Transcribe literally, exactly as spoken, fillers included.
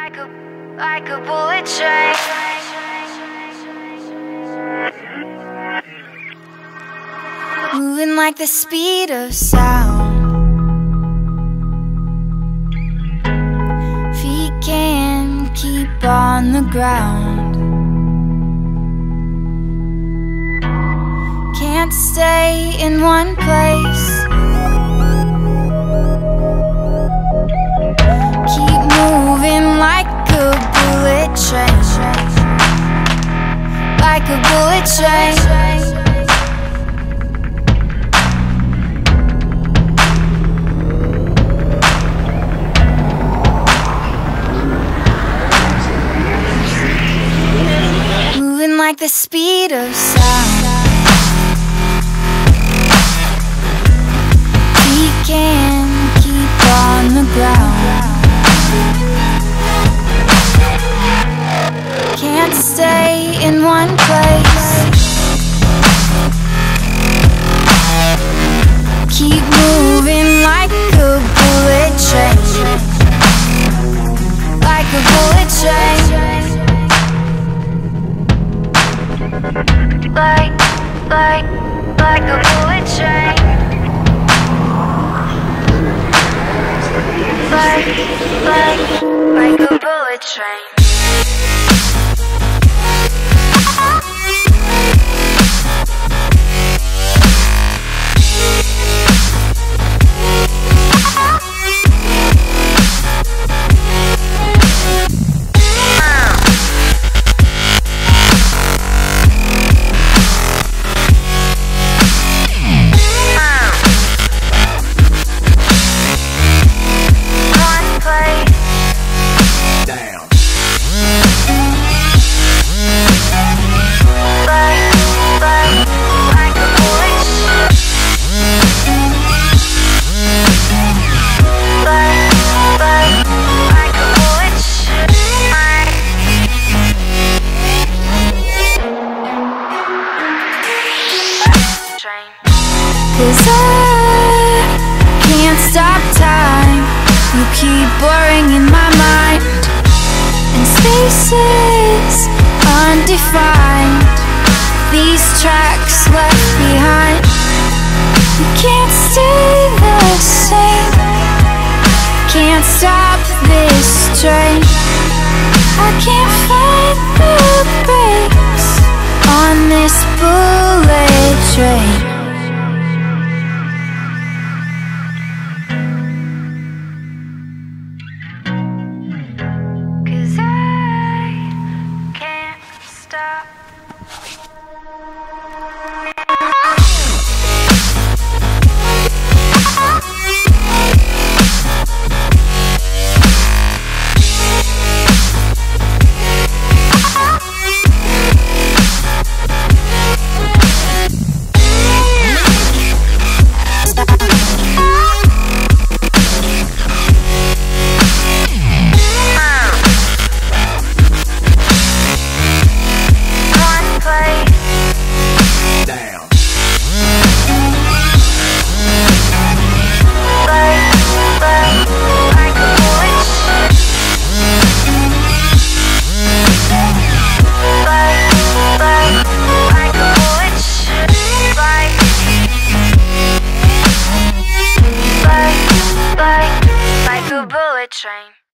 Like a, like a bullet train. Moving like the speed of sound. Feet can't keep on the ground. Can't stay in one place. Keep moving like a bullet train. Like a bullet train. Moving like the speed of sound. We can keep on the ground. Can't stay in one place. Keep moving like a bullet train. Like a bullet train. Like, like, like a bullet train. Like, like, like a bullet train. Cause I can't stop time. You keep blurring in my mind, and spaces undefined. These tracks left behind. You can't stay the same. Can't stop this train. I can't find the brakes on this bullet train. Like a bullet train.